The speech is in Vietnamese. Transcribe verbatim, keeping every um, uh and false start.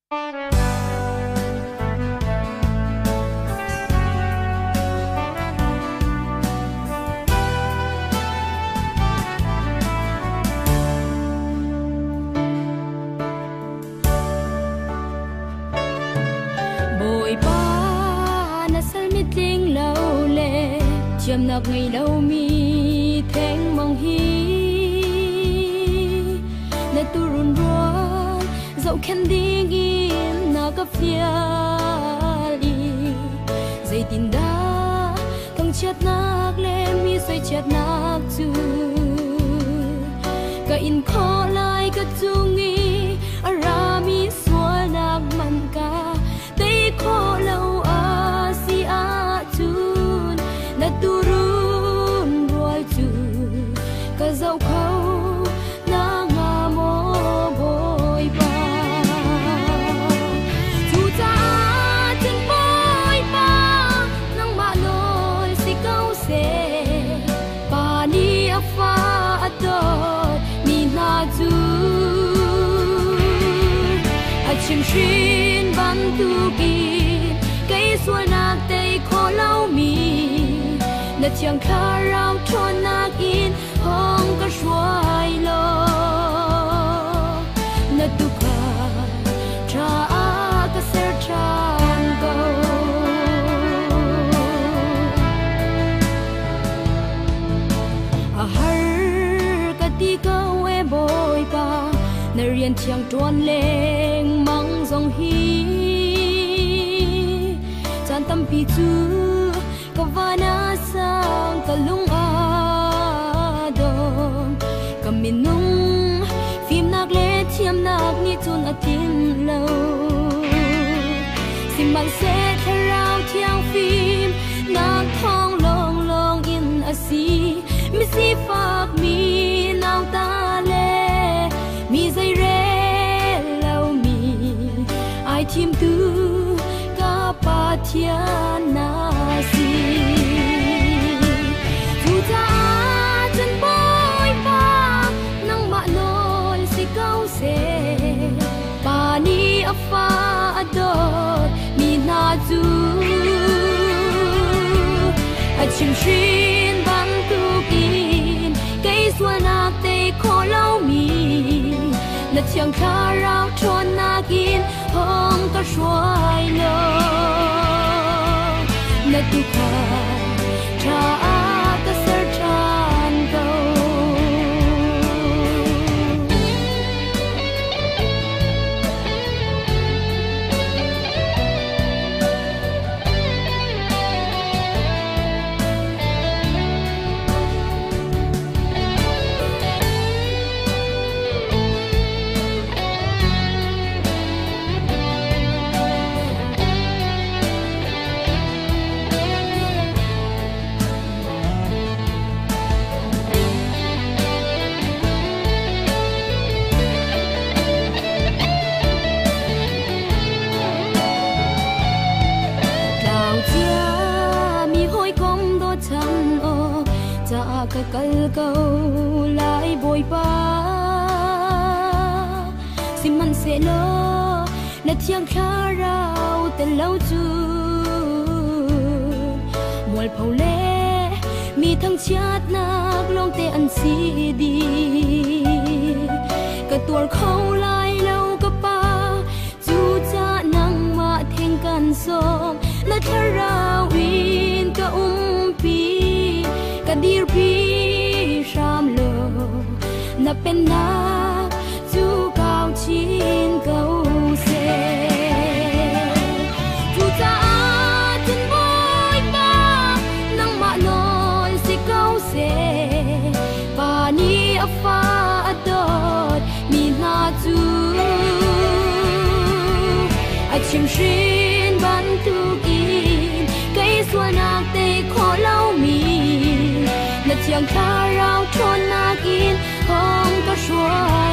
chiêm nạc ngày đâu mi thèn mong hi nè tu run ruan dẫu khen đi in na gặp phía đi dây tin đá thằng chết nạc lên mi xoay chết nạc chu cả in khó lại cả chu nghi ara mi xóa nạc man cả tay khó lâu a si a chun na tu run rual chu cả dẫu khâu na nga mo bồi ba chu cha chân bồi ba nang ma loi si câu se pa ni a fa ato ni na chu a chim shin ban tu ki cây xuân nạc tây khó lau mi nè chẳng khá rau tròn nạc in hong cả xoay lo nè tu khá tra cả ser tràn cầu a har cả ti câu e bồi ba nè riêng chẳng tròn lên mang dòng hi chan tâm pi chu kavana sang kalung adom kaminung phim nak le thiam nak ni chun atin lo simang se tharau thiang phim nak thong long long in asi mi si fak mi nau ta le mi zai re lo mi ai thim tu ka pa thian na si chu cha chân bôi ba nang ma lol si câu se pa ni a fa adot mi na chu a chim shin ban tu kin cây xuân nạc tây khó lau mi nè chẳng khá rau tròn nạc in hong cả xoay lo nè tu khá tra cả ser tràn cầu ka kal câu lại bồi ba sim man se lo na thiang kha rau te lâu chu mual phau le mi thang chat nak long te an si di ka tur khâu lai lâu ka pa chu cha nang ma theng kan som na tharau in ka um pi ka dir pi sham lo na pen na chu cao chín câu se chu cha chân bôi ba nang ma loi si câu se pa ni a fa adot mi na chu a chim shin ban tu kin cây xuân nạc tây khó lau mi nè chẳng khá rau tròn nạc in hong cả xoay